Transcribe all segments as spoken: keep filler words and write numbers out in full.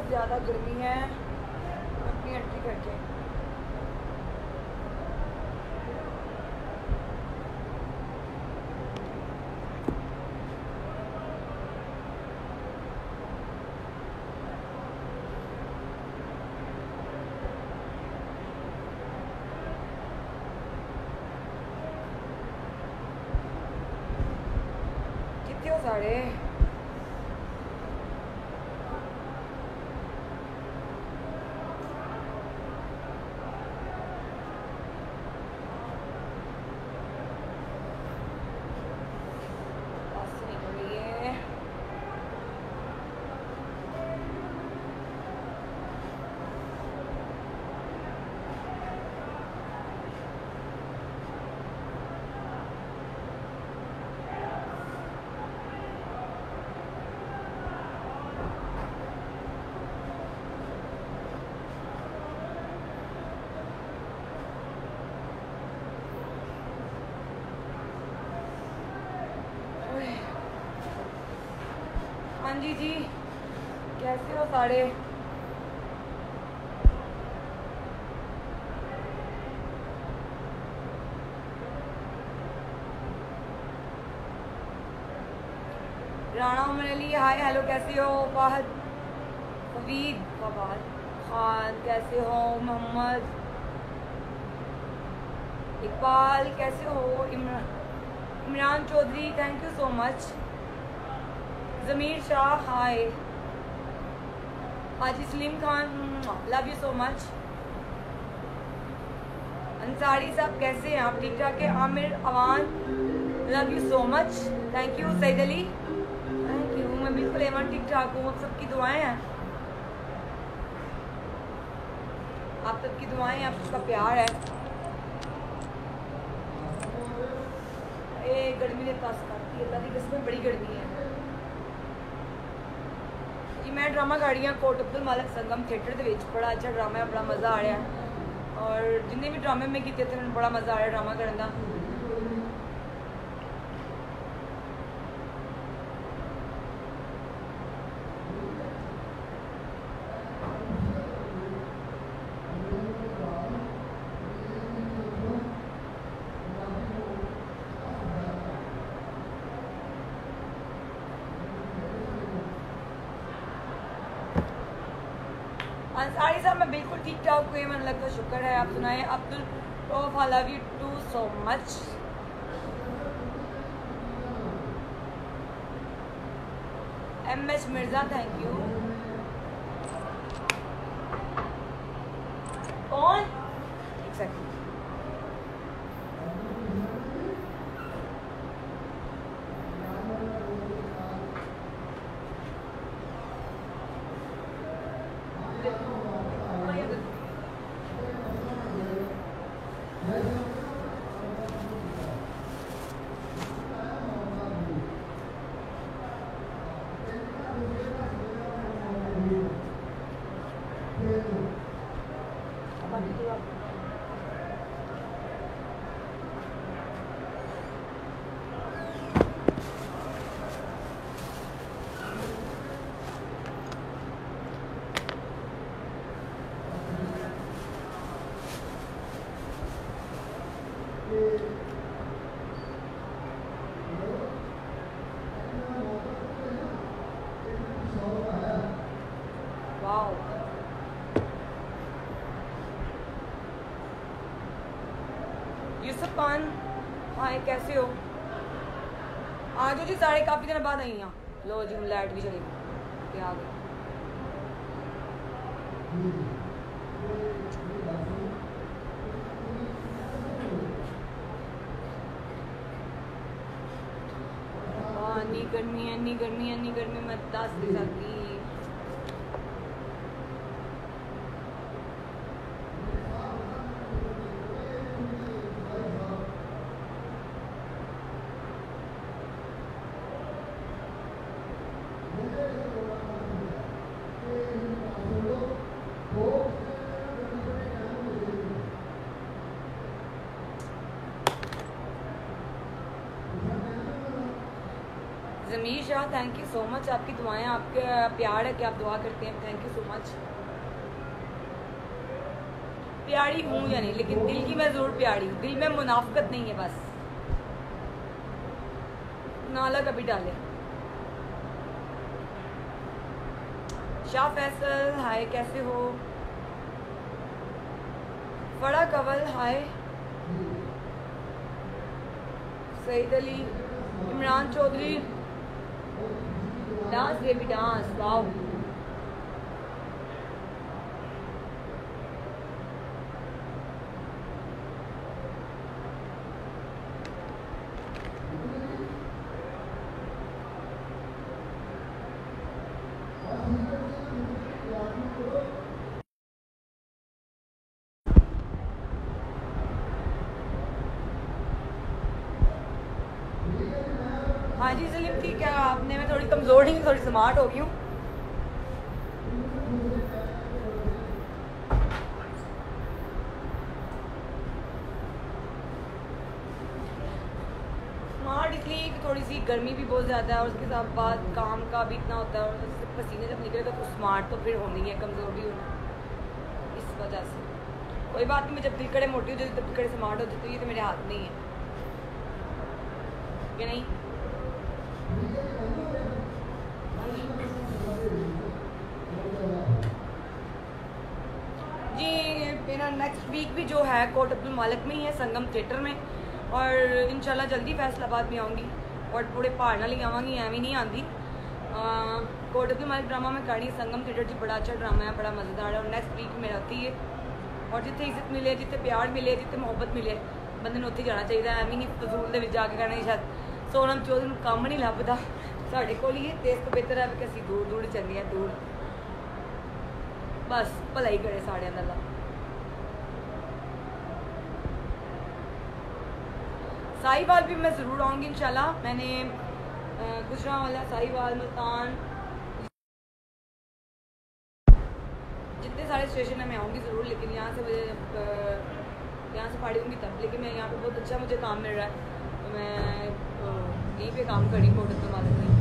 ज़्यादा गर्मी है, अपनी एंट्री करके। कितने हो साढ़े हाँ जी जी, कैसे हो सारे? राणा उमर अली हाय हेलो, कैसे हो? फाहद फवीद फवाद खान कैसे हो? मोहम्मद इकबाल कैसे हो? Imran Imran Chaudhry thank you so much. Zameer Shah hi. Haji Salim Khan love you so much. Ansari sahab कैसे हैं आप? ठीक ठाक है। Aamir Awan love you so much, thank you. Saeed Ali thank you, मैं बिल्कुल एवन ठीक ठाक हूँ। आप सबकी दुआएं हैं, आप सबकी दुआएं हैं, आप सबका प्यार है। ए गर्मी ने पास करती है, अल्लाह की कसम बड़ी गर्मी है जी। मैं ड्रामा गाड़ी हाँ कोट अब्दुल मालिक संगम थिएटर के विच, बड़ा अच्छा ड्रामा है, बड़ा मज़ा आ रहा है। और जिन्हें भी ड्रामे में किए थे बड़ा मज़ा आ रहा है ड्रामा करने का। अंसारी साहब मैं बिल्कुल ठीक ठाक हुई, मन लगता शुक्र है। आप सुनाए? Abdul Rauf I love you too so much. M H Mirza thank you. कौन एक सेकंड, यूसुफ खान हाय कैसे हो? आ जाओ जी, साढ़े काफ़ी दिन बाद आई हैं। लो जी लाइट भी चली गई, आ गई। इन्नी गर्मी है, इन्नी गर्मी है, इन्नी गर्मी मैं दस नहीं सकती। Zameer Shah thank you so much, आपकी दुआएं, आपका प्यार है कि आप दुआ करते हैं, थैंक यू सो मच। प्यारी हूँ या नहीं, लेकिन दिल की मैं ज़रूर प्यारी हूँ, दिल में मुनाफकत नहीं है, बस नाला कभी डाले। शाह फैसल हाय, कैसे हो? फड़ा कवल hi, Saeed Ali, Imran Chaudhry, dance baby dance, wow. हाँ जी सलीम, ठीक है, आपने मैं थोड़ी कमज़ोर नहीं, थोड़ी स्मार्ट हो गई हूँ। स्मार्ट इसलिए कि थोड़ी सी गर्मी भी बहुत ज़्यादा है और उसके साथ बाद काम का भी इतना होता है और उससे पसीने जब निकलेगा तो स्मार्ट तो फिर होनी है, कमज़ोर भी होना, इस वजह से। कोई बात नहीं, मैं जब दिल करे मोटी हो जाती तब दिल करे स्मार्ट हो जाती है, ये तो मेरे हाथ नहीं है कि नहीं। जी मेरा नेक्स्ट वीक भी जो है कोट अब्दुल मालिक में ही है, संगम थिएटर में, और इंशाल्लाह जल्दी फैसलाबाद में आऊँगी और पूरे पहाड़ ना ले आवाँगी, एवं नहीं आती। कोट अब्दुल मालिक ड्रामा में कहानी संगम थिएटर जी बड़ा अच्छा ड्रामा है, बड़ा मज़ेदार है और नेक्स्ट वीक में आती है। और जितने इज्जत मिले, जितने प्यार मिले, जितने मोहब्बत मिले, बंदे ने उत्थे जाना चाहिए, एवं नहीं फजूल के जाके कहना शायद सोनम चौधरी काम नहीं लभदा, साढ़े कोल ही ते इस तो बेहतर है कि असीं दूर दूर चलने हैं, दूर बस भलाई करे साढ़े दा। साहिवाल भी मैं ज़रूर आऊँगी इंशाल्लाह, मैंने गुजरांवाला, साहिवाल, मुल्तान, जितने सारे स्टेशन है मैं आऊँगी ज़रूर, लेकिन यहाँ से मुझे यहाँ से पढ़ी होंगी तब, लेकिन मैं यहाँ पे बहुत अच्छा मुझे काम मिल रहा है तो मैं यहीं पे काम करी कोट अब्दुल मालिक में।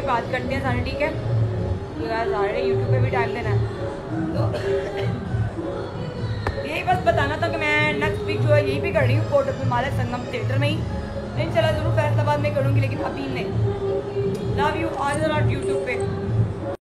बात करते हैं सारे, ठीक है। तो यार सारे यूट्यूब पे भी टाइम देना है, तो यही बस बताना था कि मैं नेक्स्ट वीक जो है यही भी कर रही हूँ कोट अब्दुल मालिक संगम थिएटर में ही। इंशाल्लाह ज़रूर फैसलाबाद में करूँगी, लेकिन अभी नहीं। लव यू ऑल यूट्यूब पे।